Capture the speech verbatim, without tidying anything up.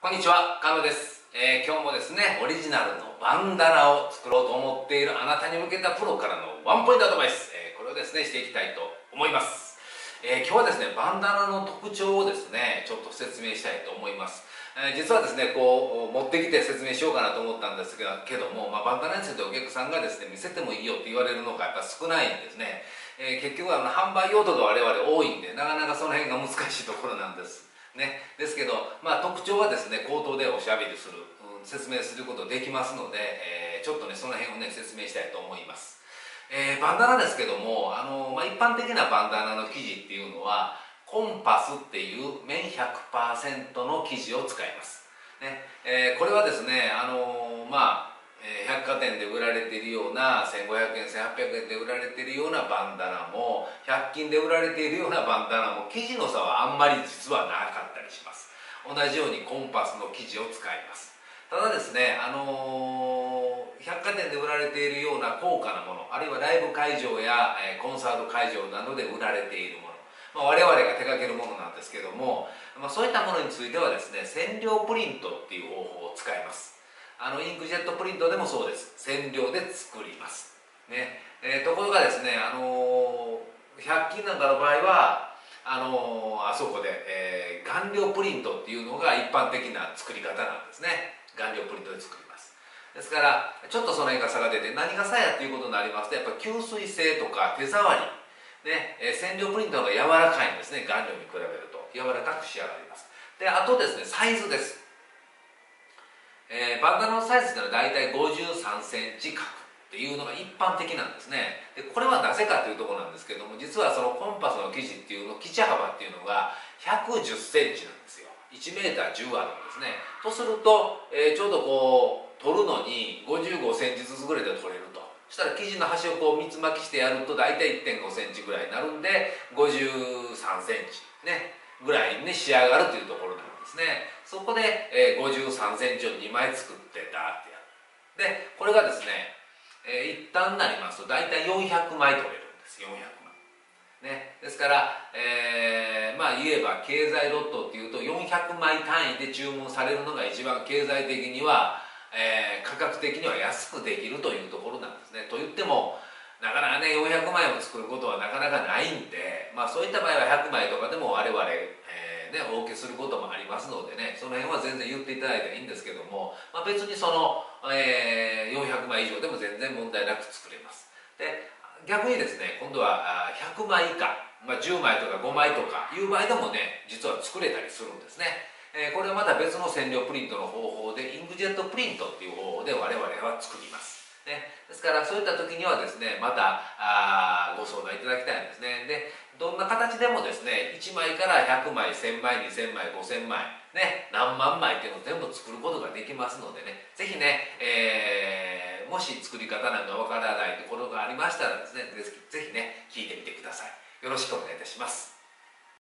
こんにちは、カノです、えー、今日もですね、オリジナルのバンダナを作ろうと思っているあなたに向けたプロからのワンポイントアドバイス、えー、これをですね、していきたいと思います。えー、今日はですね、バンダナの特徴をですね、ちょっと説明したいと思います。えー、実はですね、こう、持ってきて説明しようかなと思ったんですけども、まあ、バンダナについてお客さんがですね、見せてもいいよって言われるのがやっぱ少ないんですね。えー、結局はあの販売用途が我々多いんで、なかなかその辺が難しいところなんです。ね、ですけど、まあ、特徴はですね、口頭でおしゃべりする、うん、説明することできますので、えー、ちょっとねその辺をね説明したいと思います。えー、バンダナですけども、あの、まあ、一般的なバンダナの生地っていうのはコンパスっていう綿 ひゃくパーセント の生地を使います、ね。えー、これはですね、あのまあえー、百貨店で売られているようなせんごひゃくえんせんはっぴゃくえんで売られているようなバンダナもひゃく均で売られているようなバンダナも生地の差はあんまり実はなかったりします。同じようにコンパスの生地を使います。ただですね、あのー、百貨店で売られているような高価なもの、あるいはライブ会場や、えー、コンサート会場などで売られているもの、まあ、我々が手掛けるものなんですけども、まあ、そういったものについてはですね、染料プリントっていう方法を使います。あのインクジェットプリントでもそうです。染料で作ります、ね。えー、ところがですね、あのー、ひゃく均なんかの場合はあのー、あそこで、えー、顔料プリントっていうのが一般的な作り方なんですね。顔料プリントで作ります。ですからちょっとその辺が差が出て、何が差やっていうことになりますと、やっぱ吸水性とか手触り、ね、えー、染料プリントの方が柔らかいんですね。顔料に比べると柔らかく仕上がります。で、あとですね、サイズです。えー、バンダナのサイズというのは大体ごじゅうさんセンチ角っていうのが一般的なんですね。でこれはなぜかというところなんですけども、実はそのコンパスの生地っていうの、生地幅っていうのがひゃくじゅっセンチなんですよ。いちメーターじゅうあるんですね。とすると、えー、ちょうどこう取るのにごじゅうごセンチずつぐらいで取れると。そしたら生地の端をこう三つ巻きしてやると大体 いってんごセンチぐらいになるんでごじゅうさんセンチねぐらいに仕上がるというところなんですね。そこで、えー、ごじゅうさんセンチをにまい作ってダーってやる。でこれがですね、えー、一旦になりますと大体よんひゃくまい取れるんです。よんひゃくまい、ね、ですから、えー、まあ言えば経済ロットっていうとよんひゃくまい単位で注文されるのが一番経済的には、えー、価格的には安くできるというところなんですね。と言ってもなかなかねよんひゃくまいを作ることはなかなかないんで、まあ、そういった場合はひゃくまいとかでも我々、えーね、お受けすることもありますのでね、その辺は全然言っていただいていいんですけども、まあ、別にその、えー、よんひゃくまい以上でも全然問題なく作れます。で逆にですね、今度はひゃくまい以下、まあ、じゅうまいとかごまいとかいう場合でもね実は作れたりするんですね。えー、これはまた別の染料プリントの方法でインクジェットプリントっていう方法で我々は作ります。ね、ですからそういった時にはですね、またあご相談いただきたいんですね。でどんな形でもですね、いちまいからひゃくまい、せんまい、にせんまい、ごせんまい、ね、何万枚っていうのを全部作ることができますのでね、ぜひね、えー、もし作り方なんかわからないところがありましたらですね、ぜひね聞いてみてください。よろしくお願いいたします。